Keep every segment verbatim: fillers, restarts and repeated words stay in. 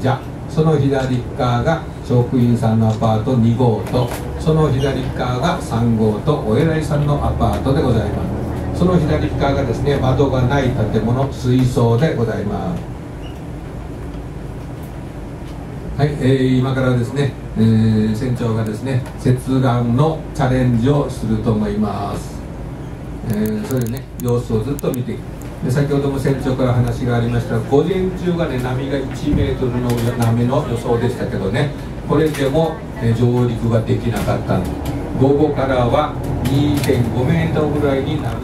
社、その左側が職員さんのアパートに号と、その左側がさん号とお偉いさんのアパートでございます。その左側がですね、窓がない建物、水槽でございます。はい、えー、今からですね、えー、船長がですね、接岸のチャレンジをすると思います。えー、それでね、様子をずっと見ていく。で、先ほども船長から話がありましたが、午前中がね、波がいちメートルの波の予想でしたけどね、これでも、えー、上陸ができなかったんです。午後からは にてんごメートルぐらいになる。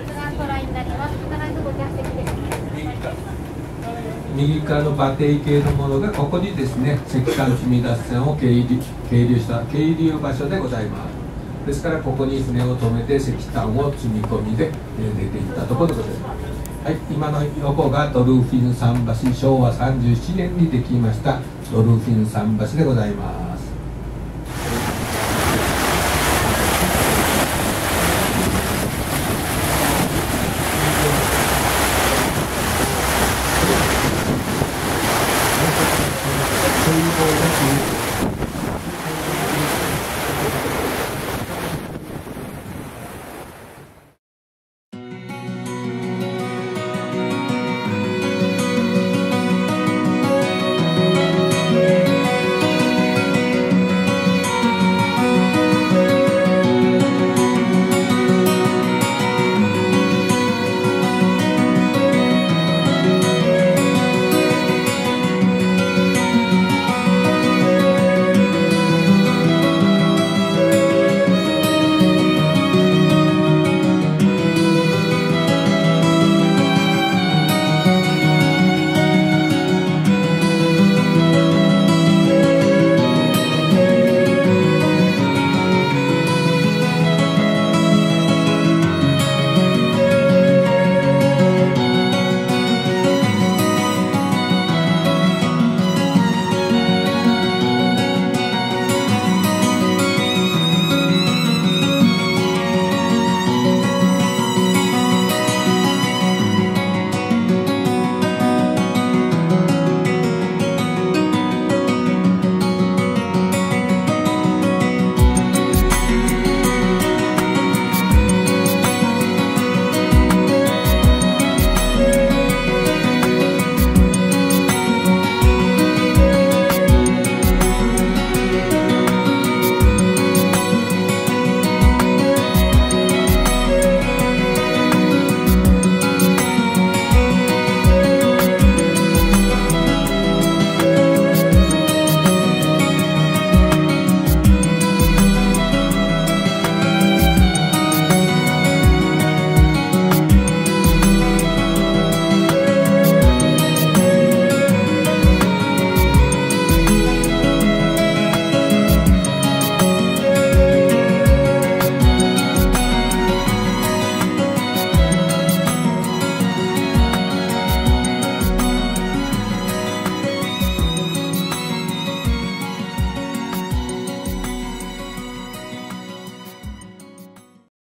右側の馬蹄形のものがここにですね、石炭積み出し船を係留係留した係留場所でございます。ですからここに船を止めて石炭を積み込みで出ていったところでございます。はい、今の横がドルフィン桟橋、しょうわさんじゅうななねんにできましたドルフィン桟橋でございます。